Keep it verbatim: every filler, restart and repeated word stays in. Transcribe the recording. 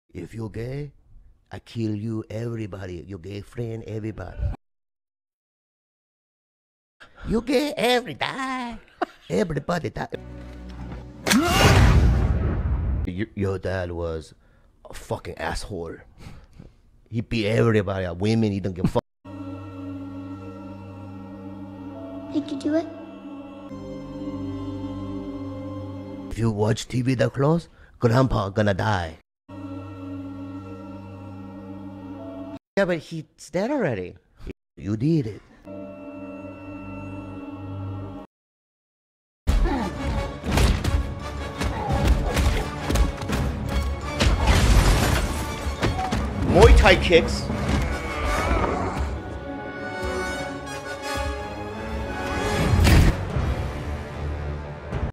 If you're gay, I kill you, everybody. Your gay friend, everybody. You gay, every die. Everybody die. Your, your dad was a fucking asshole. He beat everybody, women, he don't give a fuck. Did you do it? If you watch T V that close, grandpa gonna die. Yeah, but he's dead already. You did it. Muay Thai kicks